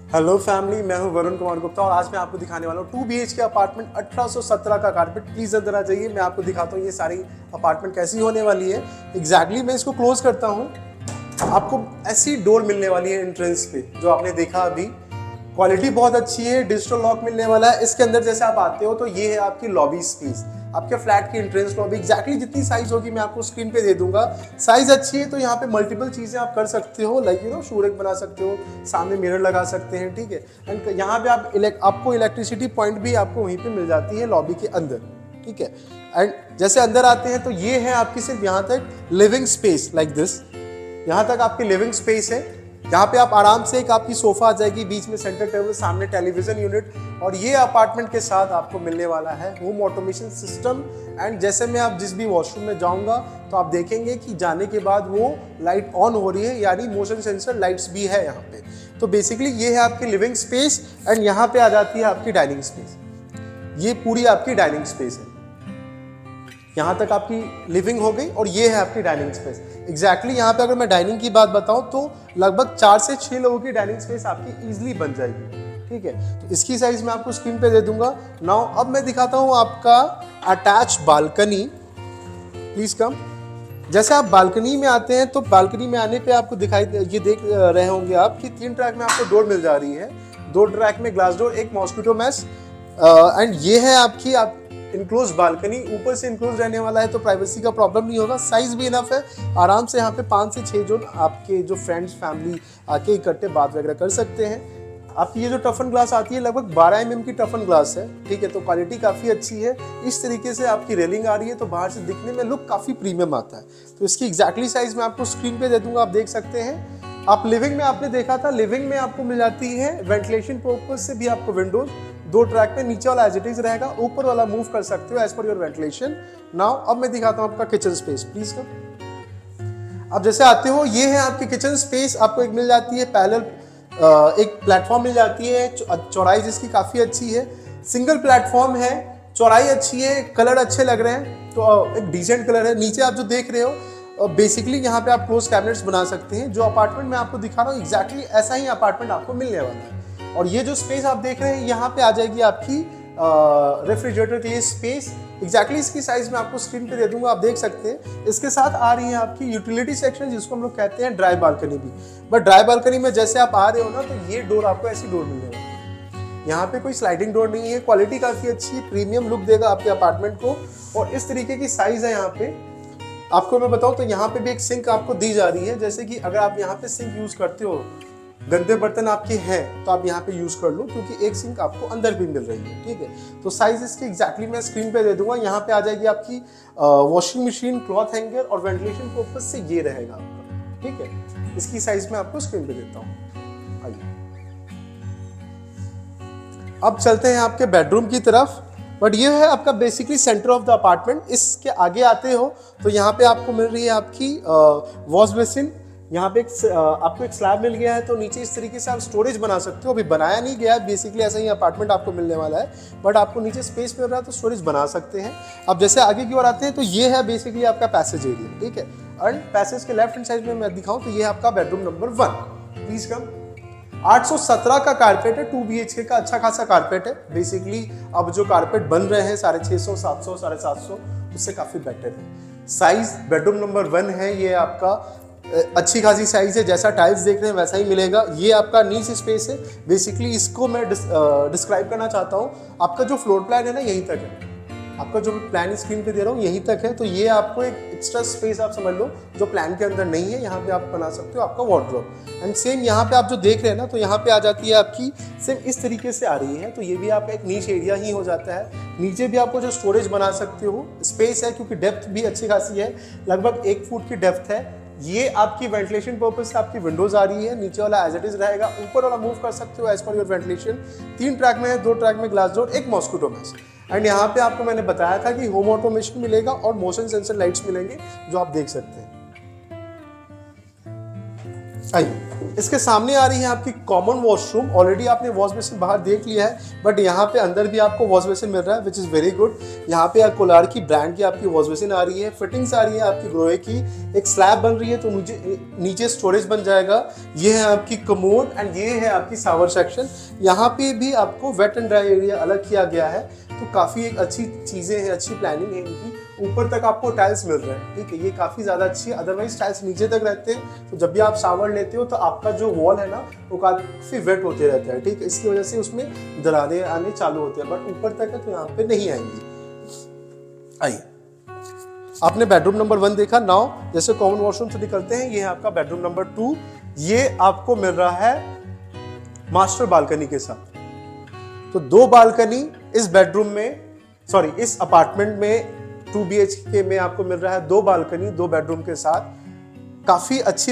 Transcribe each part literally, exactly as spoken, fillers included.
Hello family, मैं हूं वरुण कुमार गुप्ता और आज मैं आपको दिखाने वाला हूं two B H K apartment अठारह सौ सत्रह का कारपेट। प्लीज अंदर आ जाइए, मैं आपको दिखाता हूं ये सारी अपार्टमेंट कैसी होने वाली है। एग्जैक्टली exactly, मैं इसको क्लोज करता हूं। आपको ऐसी डोर मिलने वाली है एंट्रेंस पे जो आपने देखा अभी। क्वालिटी बहुत अच्छी है, डिजिटल लॉक मिलने वाला है। इसके अंदर जैसे आप आते हो तो ये है आपकी लॉबी स्पेस, आपके फ्लैट की एंट्रेंस लॉबी। एग्जैक्टली जितनी साइज होगी मैं आपको स्क्रीन पे दे दूंगा। साइज अच्छी है तो यहाँ पे मल्टीपल चीजें आप कर सकते हो, लाइक यू नो शूरेक बना सकते हो, सामने मिरर लगा सकते हैं, ठीक है। एंड यहाँ पे आप इलेक्ट आपको इलेक्ट्रिसिटी पॉइंट भी आपको वहीं पे मिल जाती है लॉबी के अंदर, ठीक है। एंड जैसे अंदर आते हैं तो ये है आपकी सिर्फ यहाँ तक लिविंग स्पेस, लाइक दिस। यहाँ तक आपकी लिविंग स्पेस है। यहाँ पे आप आराम से एक आपकी सोफा आ जाएगी, बीच में सेंटर टेबल, सामने टेलीविजन यूनिट। और ये अपार्टमेंट के साथ आपको मिलने वाला है होम ऑटोमेशन सिस्टम। एंड जैसे मैं आप जिस भी वॉशरूम में जाऊंगा तो आप देखेंगे कि जाने के बाद वो लाइट ऑन हो रही है, यानी मोशन सेंसर लाइट्स भी है यहाँ पे। तो बेसिकली ये है आपकी लिविंग स्पेस। एंड यहाँ पे आ जाती है आपकी डाइनिंग स्पेस। ये पूरी आपकी डाइनिंग स्पेस है। यहाँ तक आपकी लिविंग हो गई और ये है आपकी डाइनिंग स्पेस। एग्जैक्टली यहाँ पे अगर मैं डाइनिंग की बात बताऊँ तो लगभग चार से छह लोगों की डाइनिंग स्पेस आपकी इजीली बन जाएगी, ठीक है। तो इसकी साइज मैं आपको स्क्रीन पे दे दूंगा। नाउ अब मैं दिखाता हूँ आपका अटैच बालकनी। Please come. जैसे आप बालकनी में आते हैं तो बालकनी में आने पे आपको दिखाई ये देख रहे होंगे आप कि तीन ट्रैक में आपको डोर मिल जा रही है। दो ट्रैक में ग्लास डोर, एक मॉस्किटो मैश। एंड ये है आपकी आप इनक्लोज बालकनी। ऊपर से इनक्लोज रहने वाला है तो प्राइवेसी का प्रॉब्लम नहीं होगा। साइज भी इनफ है, आराम से यहाँ पे पाँच से छः जो आपके जो फ्रेंड्स फैमिली आके इकट्ठे बात वगैरह कर सकते हैं। आपकी ये जो टफन ग्लास आती है लगभग बारह एम एम की टफन ग्लास है, ठीक है। तो क्वालिटी काफ़ी अच्छी है। इस तरीके से आपकी रेलिंग आ रही है तो बाहर से दिखने में लुक काफ़ी प्रीमियम आता है। तो इसकी एग्जैक्टली साइज मैं आपको स्क्रीन पे दे दूंगा, आप देख सकते हैं। आप लिविंग में आपने देखा था, लिविंग में आपको मिल जाती है वेंटिलेशन पर्पज से भी आपको विंडोज। दो ट्रैक में नीचे वाला एज इट इज रहेगा, ऊपर वाला मूव कर सकते हो as per your ventilation. Now अब मैं दिखाता हूँ आपका किचन स्पेस। Please come. अब जैसे आते हो ये है आपकी किचन स्पेस। आपको एक मिल जाती है पैरेलल, एक प्लेटफॉर्म मिल जाती है, चौड़ाई जिसकी काफ़ी अच्छी है। सिंगल प्लेटफॉर्म है, चौड़ाई अच्छी है, कलर अच्छे लग रहे हैं, तो एक डिसेंट कलर है। नीचे आप जो देख रहे हो बेसिकली यहाँ पे आप क्लोज कैबिनेट्स बना सकते हैं। जो अपार्टमेंट मैं आपको दिखा रहा हूँ एग्जैक्टली ऐसा ही अपार्टमेंट आपको मिलने वाला है। और ये जो स्पेस आप देख रहे हैं यहाँ पे आ जाएगी आपकी रेफ्रिजरेटर के लिए स्पेस। एग्जैक्टली इसकी साइज मैं आपको स्क्रीन पे दे दूंगा, आप देख सकते हैं। इसके साथ आ रही है आपकी यूटिलिटी सेक्शन, जिसको हम लोग कहते हैं ड्राई बालकनी भी। बट ड्राई बालकनी में जैसे आप आ रहे हो ना तो ये डोर आपको ऐसी डोर मिलने वाली है। यहाँ पे कोई स्लाइडिंग डोर नहीं है। क्वालिटी काफी अच्छी, प्रीमियम लुक देगा आपके अपार्टमेंट को। और इस तरीके की साइज है यहाँ पे। आपको मैं बताऊँ तो यहाँ पे भी एक सिंक आपको दी जा रही है। जैसे कि अगर आप यहाँ पे सिंक यूज करते हो, गंदे बर्तन आपके हैं तो आप यहाँ पे यूज कर लो, क्योंकि एक सिंक आपको अंदर भी मिल रही है, ठीक है। तो साइज इसकी एग्जैक्टली मैं स्क्रीन पे दे दूंगा। यहाँ पे आ जाएगी आपकी वॉशिंग मशीन, क्लॉथ हैंगर और वेंटिलेशन पर्पज से ये रहेगा आपका, ठीक है। इसकी साइज मैं आपको स्क्रीन पे देता हूँ। आइए अब चलते हैं आपके बेडरूम की तरफ। बट ये है आपका basically centre of the apartment. इसके आगे आते हो तो यहाँ पे आपको मिल रही है आपकी वॉश बेसिन। यहाँ पे एक आपको एक स्लैब मिल गया है, तो नीचे इस तरीके से आप स्टोरेज बना सकते हो। अभी बनाया नहीं गया है, बेसिकली ऐसा ही अपार्टमेंट आपको मिलने वाला है। बट आपको नीचे स्पेस मिल रहा है तो स्टोरेज बना सकते हैं। अब जैसे आगे की ओर आते हैं तो ये है बेसिकली आपका पैसेज एरिया, ठीक है। एंड पैसेज के लेफ्ट हैंड साइड में मैं दिखाऊं तो ये है आपका bedroom number one. Please come. आठ सौ सत्रह का कारपेट है, टू बी एच के का अच्छा खासा कारपेट है। बेसिकली अब जो कारपेट बन रहे हैं साढ़े छः सौ सात सौ साढ़े सात सौ उससे काफ़ी बेटर है। साइज बेडरूम नंबर वन है, ये आपका अच्छी खासी साइज है। जैसा टाइल्स देख रहे हैं वैसा ही मिलेगा। ये आपका नीच स्पेस है। बेसिकली इसको मैं डिस्क्राइब करना चाहता हूँ। आपका जो फ्लोर प्लान है ना यहीं तक है। आपका जो प्लान स्क्रीन पे दे रहा हूँ यहीं तक है। तो ये आपको एक एक्स्ट्रा स्पेस आप समझ लो जो प्लान के अंदर नहीं है। यहाँ पे आप बना सकते हो आपका वार्डरोब। एंड सेम यहाँ पे आप जो देख रहे हैं ना तो यहाँ पे आ जाती है आपकी सेम इस तरीके से आ रही है। तो ये भी आपका एक नीच एरिया ही हो जाता है। नीचे भी आपको जो स्टोरेज बना सकते हो, स्पेस है, क्योंकि डेप्थ भी अच्छी खासी है, लगभग एक फुट की डेप्थ है। ये आपकी वेंटिलेशन पर्पज से आपकी विंडोज आ रही है। नीचे वाला एज इट इज रहेगा, ऊपर वाला मूव कर सकते हो एज पर योर वेंटिलेशन। तीन ट्रैक में है, दो ट्रैक में ग्लास डोर, एक मॉस्किटो मैश। एंड यहाँ पे आपको मैंने बताया था कि होम ऑटोमेशन मिलेगा और मोशन सेंसर लाइट्स मिलेंगे जो आप देख सकते हैं। आइए इसके सामने आ रही है आपकी कॉमन वॉशरूम। ऑलरेडी आपने वॉश बेसिन बाहर देख लिया है, बट यहाँ पे अंदर भी आपको वॉश बेसिन मिल रहा है, विच इज़ वेरी गुड। यहाँ पे कोलार की ब्रांड की आपकी वॉश बेसिन आ रही है, फिटिंग्स आ रही है आपकी ग्रोए की, एक स्लैब बन रही है तो नीचे नीचे स्टोरेज बन जाएगा। ये है आपकी कमोड एंड ये है आपकी शावर सेक्शन। यहाँ पे भी आपको वेट एंड ड्राई एरिया अलग किया गया है, तो काफ़ी एक अच्छी चीज़ें हैं, अच्छी प्लानिंग है इनकी। ऊपर तक आपको टाइल्स मिल रहे हैं, ठीक है, ये काफ़ी ज़्यादा अच्छी है। अदरवाइज टाइल्स नीचे तक रहते हैं, तो जब भी आप शावर लेते हो तो आपका जो वॉल है ना वो काफ़ी वेट होते रहता है, ठीक है, इसकी वजह से उसमें दरारें आने चालू होते हैं, बट ऊपर तक है तो यहाँ पे नहीं आएंगी। आइए, आपने बेडरूम नंबर वन देखा। नाउ जैसे कॉमन वॉशरूम से निकलते हैं, ये है आपका बेडरूम नंबर टू। ये आपको मिल रहा है मास्टर बालकनी के साथ। तो दो बालकनी इस बेडरूम में, सॉरी इस अपार्टमेंट में टू बी एच के में आपको मिल रहा है, दो बालकनी दो बेडरूम के साथ। काफ़ी अच्छी,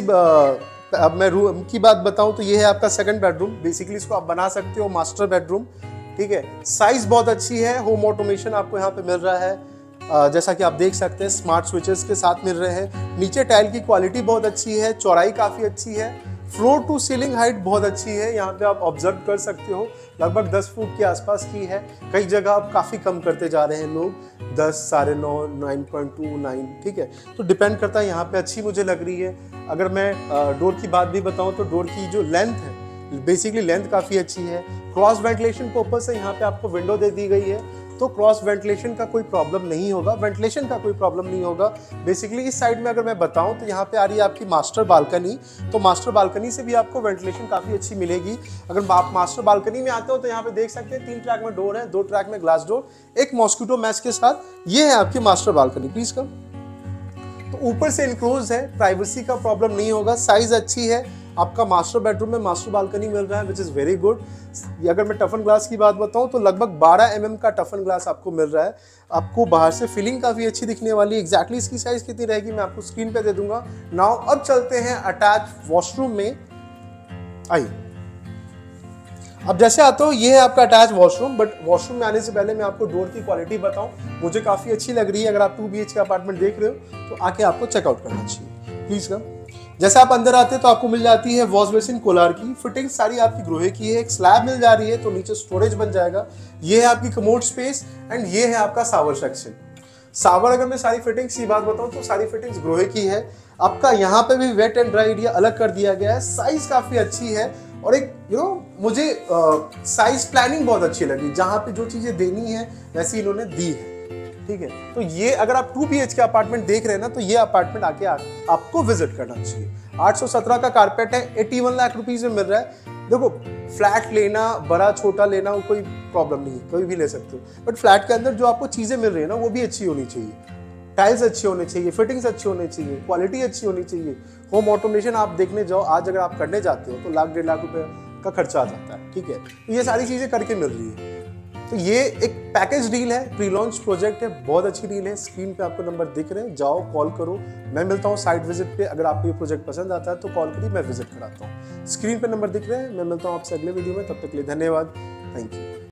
अब मैं रूम की बात बताऊं तो ये है आपका सेकंड बेडरूम। बेसिकली इसको आप बना सकते हो मास्टर बेडरूम, ठीक है। साइज बहुत अच्छी है, होम ऑटोमेशन आपको यहाँ पे मिल रहा है, जैसा कि आप देख सकते हैं स्मार्ट स्विचेस के साथ मिल रहे हैं। नीचे टाइल की क्वालिटी बहुत अच्छी है, चौड़ाई काफ़ी अच्छी है, फ्लोर टू सीलिंग हाइट बहुत अच्छी है। यहाँ पे आप ऑब्जर्व कर सकते हो लगभग दस फुट के आसपास की है। कई जगह आप काफ़ी कम करते जा रहे हैं लोग, दस, साढ़े नौ, नाइन पॉइंट टू, नाइन, ठीक है, तो डिपेंड करता है। यहाँ पे अच्छी मुझे लग रही है। अगर मैं डोर की बात भी बताऊँ तो डोर की जो लेंथ है, बेसिकली लेंथ काफ़ी अच्छी है। क्रॉस वेंटिलेशन पर्पज से यहाँ पे आपको विंडो दे दी गई है, तो क्रॉस वेंटिलेशन का कोई प्रॉब्लम नहीं होगा, वेंटिलेशन का कोई प्रॉब्लम नहीं होगा। बेसिकली इस साइड में अगर मैं बताऊं तो यहाँ पे आ रही है आपकी मास्टर बालकनी, तो मास्टर बालकनी से भी आपको वेंटिलेशन काफ़ी अच्छी मिलेगी। अगर आप मास्टर बालकनी में आते हो तो यहाँ पे देख सकते हैं तीन ट्रैक में डोर है, दो ट्रैक में ग्लास डोर, एक मॉस्किटो मैश के साथ। ये है आपकी मास्टर बालकनी, प्लीज कम। तो ऊपर से इनक्लोज है, प्राइवेसी का प्रॉब्लम नहीं होगा, साइज अच्छी है। आपका मास्टर बेडरूम में मास्टर बालकनी मिल रहा है, विच इज़ वेरी गुड। अगर मैं टफन ग्लास की बात बताऊं तो लगभग बारह एम एम का टफन ग्लास आपको मिल रहा है। आपको बाहर से फीलिंग काफ़ी अच्छी दिखने वाली है। एग्जैक्टली इसकी साइज कितनी रहेगी मैं आपको स्क्रीन पे दे दूंगा। नाउ अब चलते हैं अटैच वॉशरूम में। आइए, अब जैसे आता हूँ, ये है आपका अटैच वॉशरूम, बट वॉशरूम में आने से पहले मैं आपको डोर की क्वालिटी बताऊँ, मुझे काफ़ी अच्छी लग रही है। अगर आप two B H K apartment देख रहे हो तो आके आपको चेकआउट करना चाहिए, प्लीज़ कम। जैसे आप अंदर आते हैं तो आपको मिल जाती है वॉश बेसिन कोलार की, फिटिंग सारी आपकी ग्रोहे की है, एक स्लैब मिल जा रही है तो नीचे स्टोरेज बन जाएगा। ये है आपकी कमोड स्पेस एंड ये है आपका शावर सेक्शन। शावर अगर मैं सारी फिटिंग्स की बात बताऊं तो सारी फिटिंग्स ग्रोहे की है। आपका यहाँ पे भी वेट एंड ड्राई एरिया अलग कर दिया गया है, साइज काफ़ी अच्छी है और एक यू नो मुझे साइज प्लानिंग बहुत अच्छी लगी। जहाँ पे जो चीज़ें देनी है वैसी इन्होंने दी है, ठीक है। तो ये अगर आप two B H K apartment देख रहे हैं ना, तो ये अपार्टमेंट आके आ, आपको विजिट करना चाहिए। आठ सौ सत्रह का कारपेट है, इक्यासी लाख रुपीस में मिल रहा है। देखो, फ्लैट लेना, बड़ा छोटा लेना, वो कोई प्रॉब्लम नहीं है, कोई भी ले सकते हो, बट फ्लैट के अंदर जो आपको चीज़ें मिल रही है ना वो भी अच्छी होनी चाहिए। टाइल्स अच्छी होने चाहिए, फिटिंग्स अच्छी होनी चाहिए, क्वालिटी अच्छी होनी चाहिए। होम ऑटोमेशन आप देखने जाओ, आज अगर आप करने जाते हो तो लाख डेढ़ लाख रुपए का खर्चा आ जाता है, ठीक है। तो ये सारी चीज़ें करके मिल रही है। तो ये एक पैकेज डील है, प्री लॉन्च प्रोजेक्ट है, बहुत अच्छी डील है। स्क्रीन पे आपको नंबर दिख रहे हैं, जाओ कॉल करो। मैं मिलता हूँ साइट विजिट पे। अगर आपको ये प्रोजेक्ट पसंद आता है तो कॉल करिए, मैं विजिट कराता हूँ। स्क्रीन पे नंबर दिख रहे हैं। मैं मिलता हूँ आपसे अगले वीडियो में, तब तक के लिए धन्यवाद, थैंक यू।